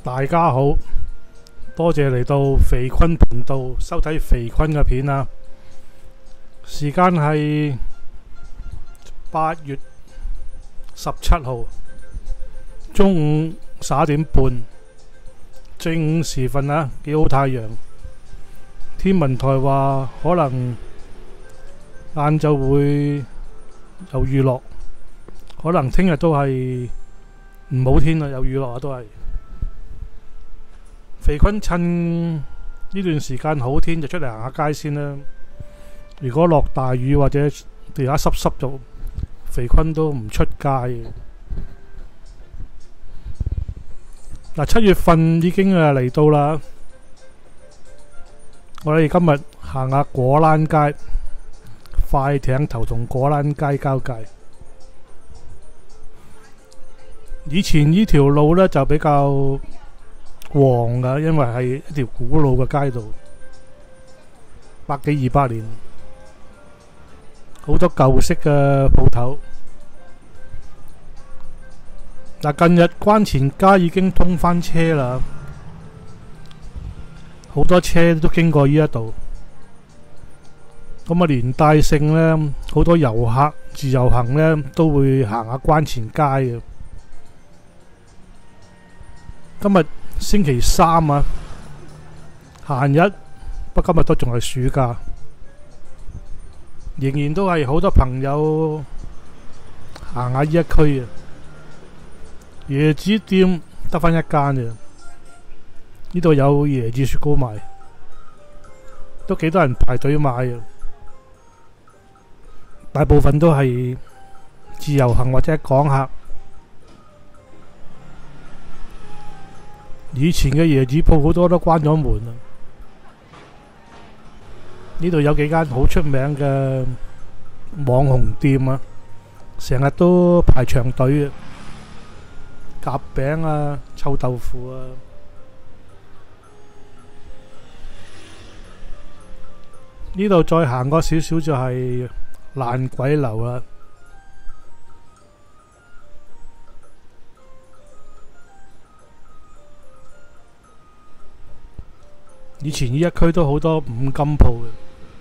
大家好，多謝嚟到肥坤頻道收睇肥坤嘅片啊！時間係8月17號中午11點半，正午時分啊，幾好太陽。天文台話可能晏晝會有雨落，可能聽日都係唔好天啊，有雨落啊，都係。肥坤趁呢段時間好天就出嚟行下街先啦。如果落大雨或者地下濕濕就肥坤都唔出街嘅。嗱，7月份已經嚟到啦。我哋今日行下果欄街，快艇頭同果欄街交界。以前呢條路呢就比較旺噶，因為係一條古老嘅街道，100幾200年，好多舊式嘅鋪頭。嗱，近日關前街已經通返車啦，好多車都經過呢一度，咁啊連帶性呢，好多遊客自由行呢都會行下關前街嘅。今日星期三啊，閒日，不過今日都仲係暑假，仍然都係好多朋友行下呢一區啊。椰子店得返一間啫，呢度有椰子雪糕賣，都幾多人排隊買啊。大部分都係自由行或者港客。以前嘅椰子鋪好多都關咗門啦。呢度有幾間好出名嘅網紅店啊，成日都排長隊啊。夾餅啊，臭豆腐啊。呢度再行過少少就係爛鬼樓啦。以前呢一區都好多五金鋪嘅，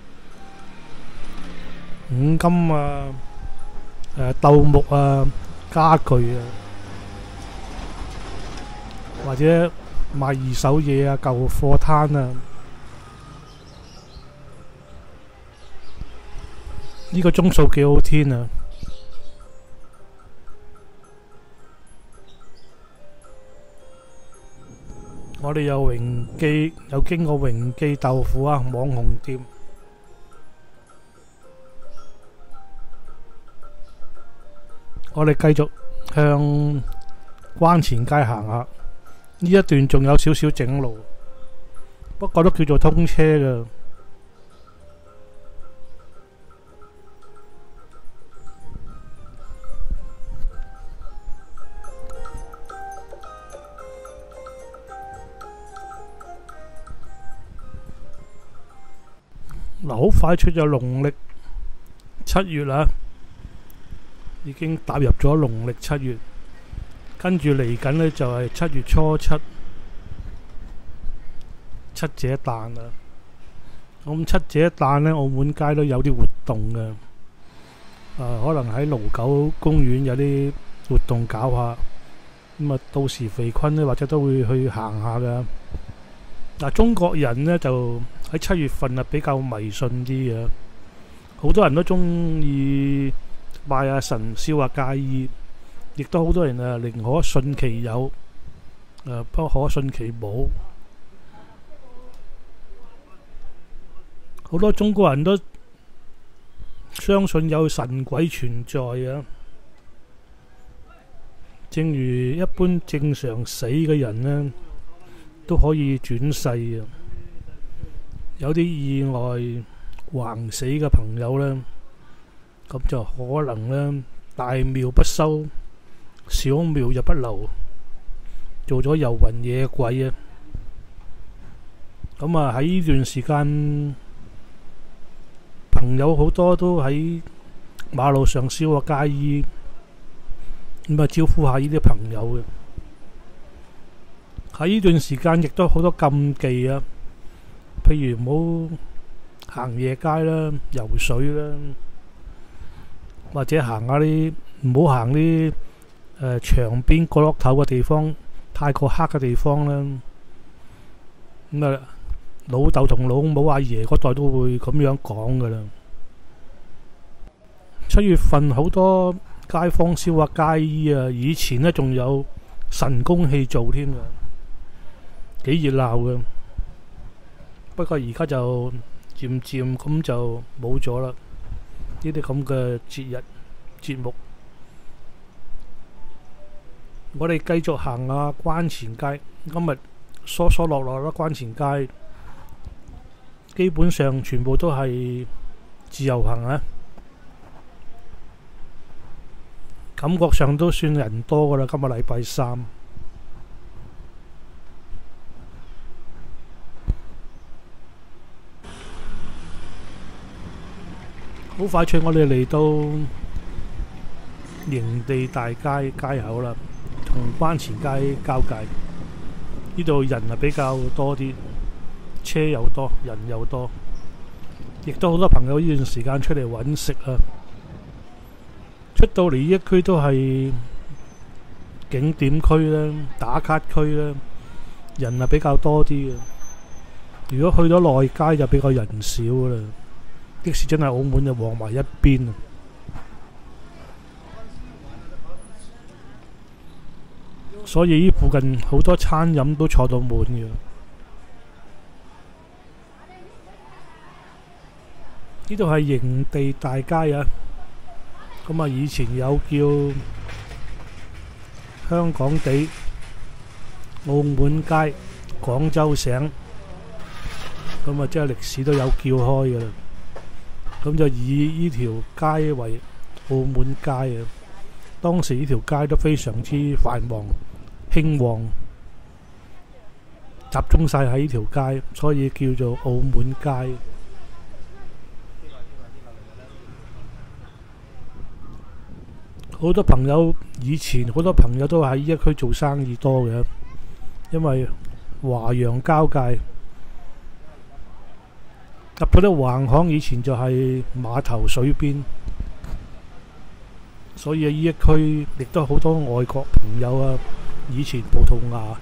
五金啊，鬥木啊，家具啊，或者賣二手嘢啊，舊貨攤啊。呢個鐘數幾好天啊！我哋有經過榮記豆腐啊，網紅店。我哋繼續向關前街行下，呢一段仲有少少整路，不過都叫做通車㗎。嗱，好快出咗農曆7月啦，已經踏入咗農曆7月，跟住嚟緊呢就係7月初7，七姐誕啦。咁七姐誕呢，澳門街都有啲活動嘅，可能喺盧九公園有啲活動搞下，咁啊到時肥坤呢或者都會去行下噶。嗱，中國人呢就喺7月份啊比較迷信啲嘅，好多人都中意拜下神、燒下街衣，亦都好多人啊寧可信其有，不可信其無。好多中國人都相信有神鬼存在啊，正如一般正常死嘅人呢都可以轉世啊。有啲意外橫死嘅朋友呢，咁就可能呢大廟不收，小廟又不留，做咗遊魂野鬼啊。咁啊喺呢段時間，朋友好多都喺馬路上燒下街衣，咁啊招呼下呢啲朋友嘅。 喺呢段時間亦都好多禁忌啊，譬如唔好行夜街啦、游水啦，或者行下啲唔好行啲牆邊角落頭嘅地方，太過黑嘅地方啦。咁啊，老豆同老母阿爺嗰代都會咁樣講噶啦。7月份好多街坊燒下街衣啊，以前呢仲有神功戲做添噶，幾熱鬧嘅。不過而家就漸漸咁就冇咗啦，呢啲咁嘅節目。我哋繼續行下關前街，今日疏疏落落啦。關前街基本上全部都係自由行啊，感覺上都算人多噶啦。今日禮拜三，好快脆，我哋嚟到營地大街街口啦，同關前街交界。呢度人比較多啲，車又多，人又多，亦都好多朋友呢段時間出嚟揾食啊。出到嚟呢一區都係景點區啦、打卡區啦，人比較多啲嘅。如果去到內街就比較人少啦，的士真係澳門就旺埋一邊啊。所以呢附近好多餐飲都坐到滿嘅。呢度係營地大街啊。咁啊，以前有叫香港地、澳門街、廣州省，咁啊，即係歷史都有叫開嘅啦。咁就以呢條街為澳門街啊。當時呢條街都非常之繁忙興旺，集中晒喺呢條街，所以叫做澳門街。好多朋友以前好多朋友都喺呢一區做生意多嘅，因為華洋交界入到啲橫巷，以前就係碼頭水邊，所以呢一區亦都好多外國朋友啊。以前葡萄牙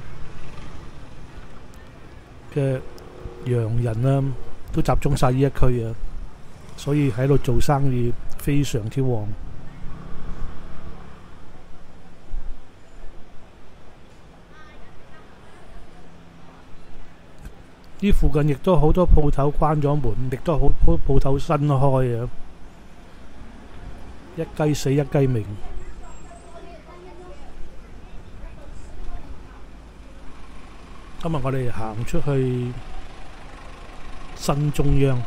嘅洋人啊，都集中晒呢一區啊，所以喺度做生意非常之旺。呢附近亦都好多鋪頭關咗門，亦都好多鋪頭新開啊，一雞死一雞鳴。今日我哋行出去新中央，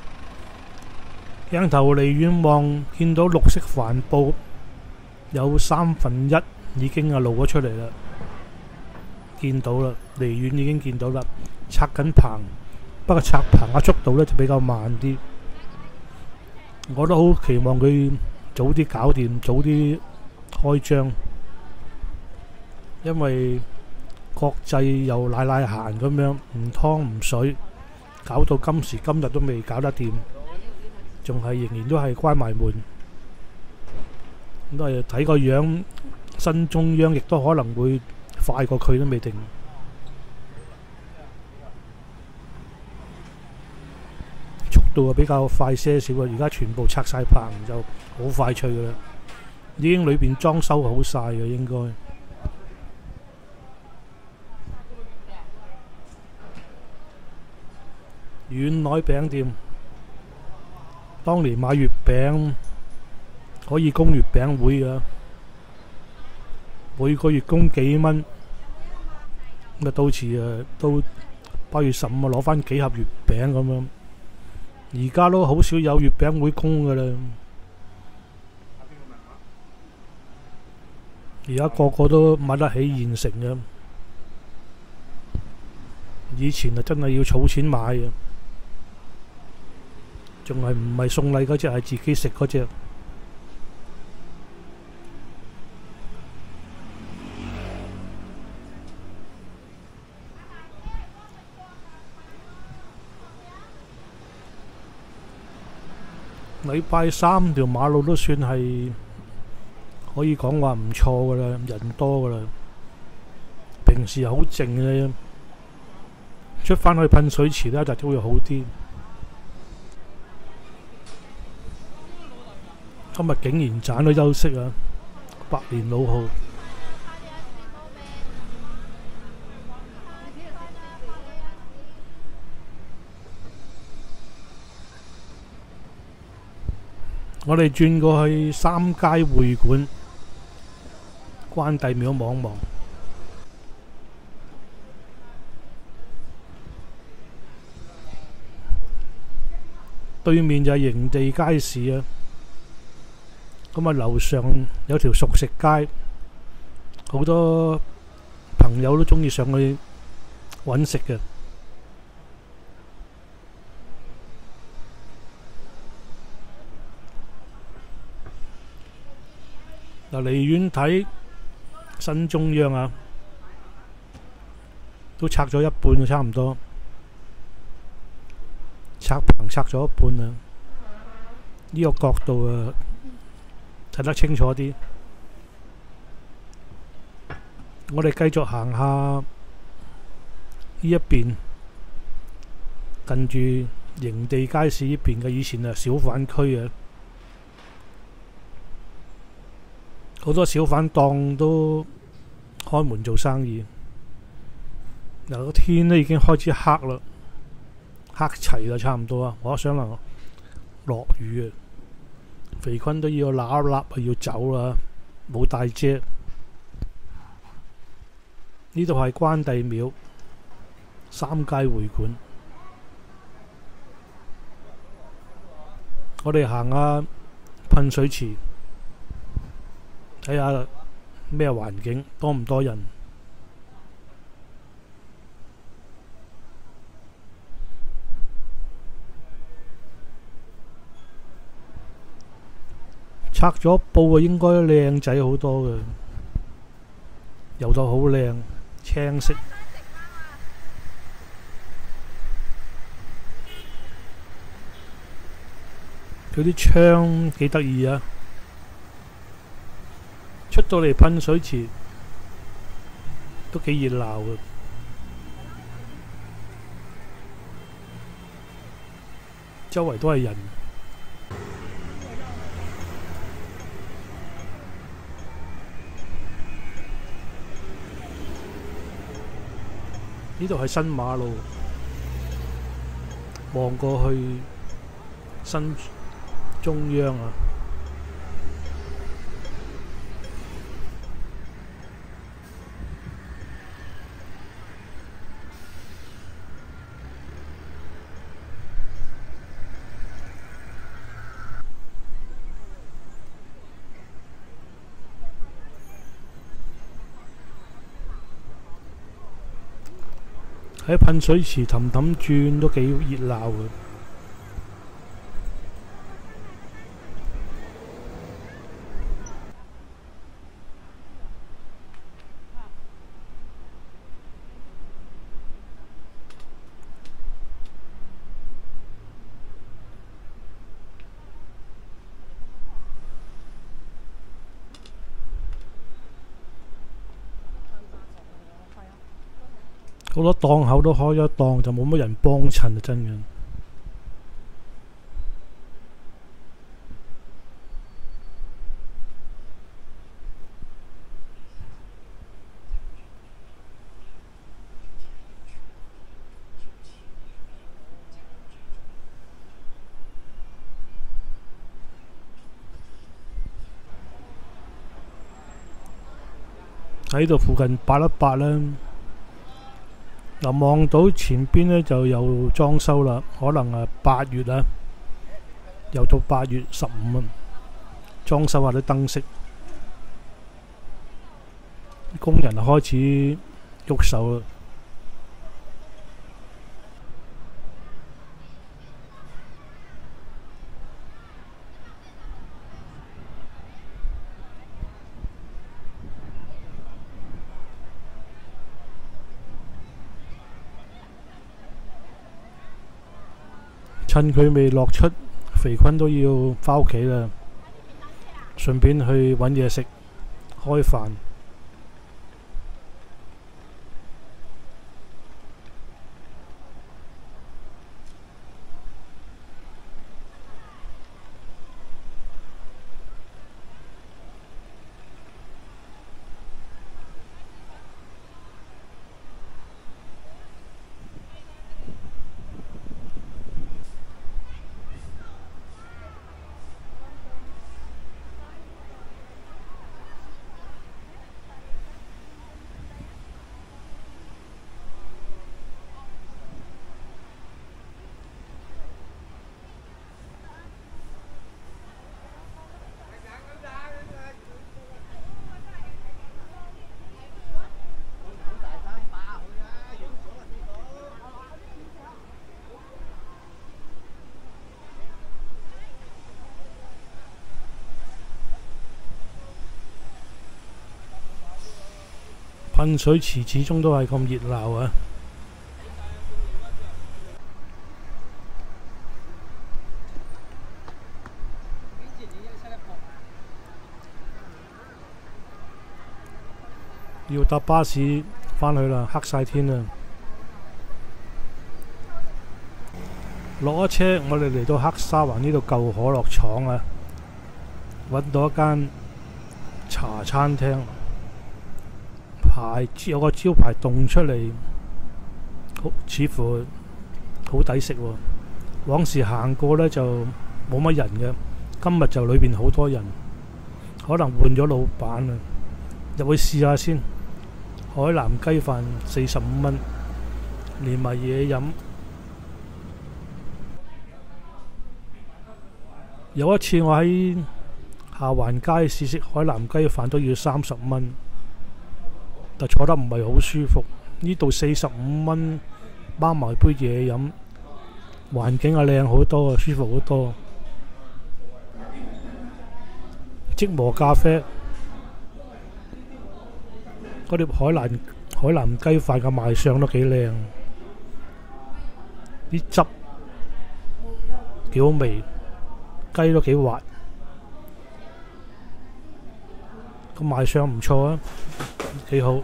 鏡頭離遠望見到綠色帆布有1/3已經露咗出嚟啦，見到啦，離遠已經見到啦。拆緊棚，不過拆棚嘅速度呢就比較慢啲。我都好期望佢早啲搞掂，早啲開張，因為國際又賴閒咁樣，唔湯唔水，搞到今時今日都未搞得掂，仲係仍然都係關埋門。都係睇個樣，新中央亦都可能會快過佢都未定。速度比較快些少啊！而家全部拆晒棚就好快脆噶啦，已經裏邊裝修好晒嘅應該。遠來餅店，當年買月餅可以供月餅會噶，每個月供幾蚊，咁啊到時到8月15攞翻幾盒月餅咁樣。而家都好少有月餅會供噶啦，而家個個都買得起現成嘅。以前啊真係要儲錢買嘅，仲係唔係送禮嗰隻，係自己食嗰隻。 禮拜三條馬路都算係可以講話唔錯噶啦，人多噶啦。平時好靜嘅，出返去噴水池呢就會好啲。今日竟然盞咗休息啊！百年老號。我哋轉過去三街會館關帝廟望望，對面就係營地街市啊。咁啊，樓上有條熟食街，好多朋友都鍾意上去揾食嘅。嗱，離遠睇新中央啊，都拆咗一半啊，差唔多拆棚拆咗一半啦。呢個角度啊，睇得清楚啲。我哋繼續行下呢一邊，近住營地街市呢邊嘅以前啊小販區啊。好多小販檔都開門做生意。嗱，個天呢已經開始黑啦，黑齊啦，差唔多啊！我想能落雨啊，肥坤都要揦一揦啊，要走啦，冇帶遮。呢度係關帝廟三街會館，我哋行下噴水池。睇下咩環境，多唔多人？拆咗布啊，應該靚仔好多嘅，油到好靚，青色。佢啲窗幾得意啊！出到嚟噴水池都幾熱鬧嘅，周圍都係人。呢度係新馬路，望過去新中央啊！喺噴水池氹氹轉都幾熱鬧嘅。好多檔口都開咗檔，就冇乜人幫襯啊！真嘅。喺度附近八一八啦。嗱，望到前邊呢就有裝修啦，可能8月啊，又到8月15啊，裝修下啲燈飾，工人開始喐手啦。趁佢未落出， 肥坤都要返屋企啦，順便去揾嘢食，開飯。噴水池始終都係咁熱鬧啊！要搭巴士返去啦，黑晒天啦！落咗車，我哋嚟到黑沙環呢度舊可樂廠啊，揾到一間茶餐廳。有個招牌棟出嚟，似乎好抵食喎。往時行過呢就冇乜人嘅，今日就裏邊好多人，可能換咗老闆啦。入去試下先。海南雞飯45蚊，連埋嘢飲。有一次我喺下環街試食海南雞飯都要30蚊。但坐得唔係好舒服，呢度45蚊包埋杯嘢飲，環境係靚好多，舒服好多。即磨咖啡，嗰碟海南雞飯嘅賣相都幾靚，啲汁幾好味，雞都幾滑，個賣相唔錯啊！幾好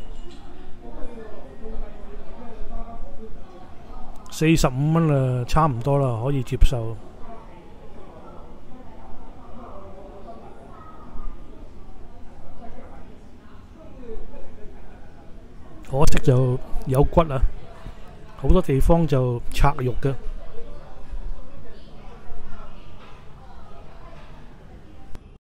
，45蚊啦，差唔多啦，可以接受。可惜就有骨啊，好多地方就拆肉嘅。